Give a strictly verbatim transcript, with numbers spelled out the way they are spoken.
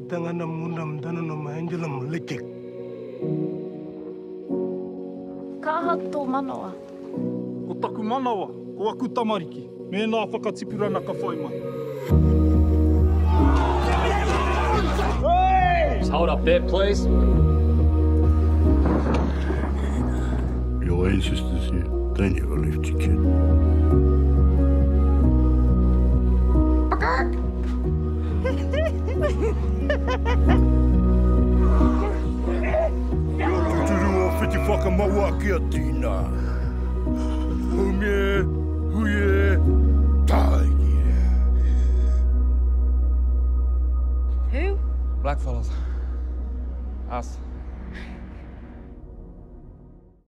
tangana munam danano mahengelam lekek. Ka aha tō manawa? Ko taku manawa, ko aku tamariki. Me nā whakatipurana ka whai mai. Just hold up there, please. Your ancestors here, they never left you, kid. Tuturu o whiti whakamaua kia Dena. Humie, huie, taiki. Who? Blackfellas. Us.